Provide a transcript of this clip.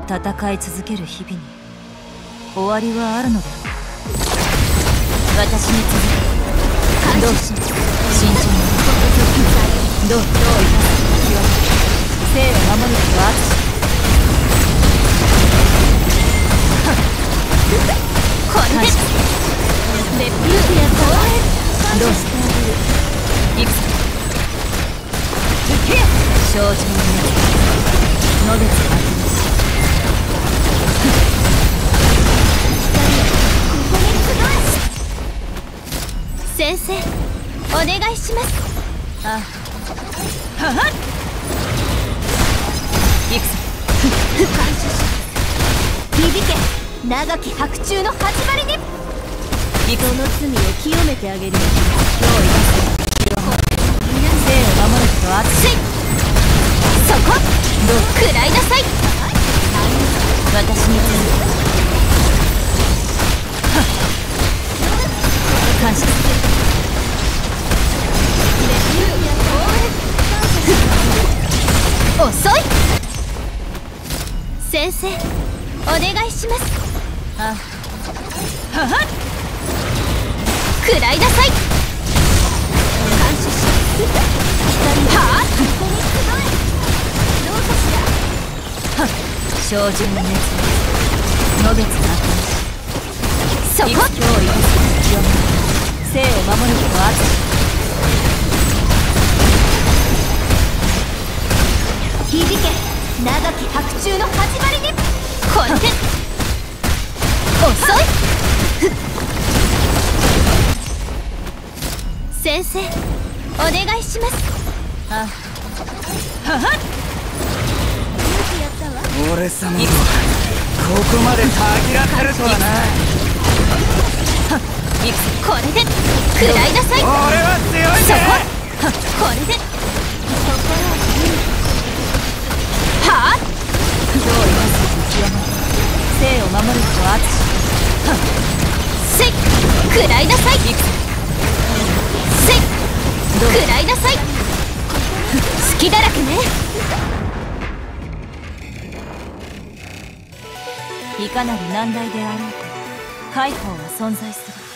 戦い続ける日々に終わりはあるのだ。私に続け。どうし慎重に。どういたす。生を守ることは淳。これでレプリア公演どうしてあげる。いくぞ。精進の熱のべつあります。先生、お願いします。ああ、ははっ。いくぞ。感謝し響け、長き白昼の始まりに。その罪を清めてあげる。今日いたす。生を守ることは熱い。そこどう食らいなさい。私に続く。感謝する。遅い。先生、お願いします。あははっ。食らいなさい。感謝しはあ。どうかしら。はっ。精進の熱のべつがあったし。そこ今日いたす。清め生を守ることは熱い。響け、長き白昼の始まりに。これで遅い。先生、お願いします。あははっ。 俺様もここまでたぎらってるとはな。 これで食らいなさい。 俺は強いぜ。 そここれではあ。今日います清め生を守ることは淳。せい食らいなさい。せい食らいなさい。隙だらけね。いかなる難題であろうと解放は存在する。